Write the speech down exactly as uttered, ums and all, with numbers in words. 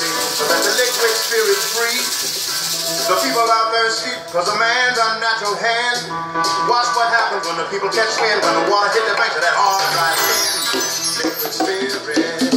so that the liquid spirit's free. The people out there sleep because of man's unnatural hand. Watch what happens when the people catch wind, when the water hit the banks of that hard, dry sand. Liquid spirit.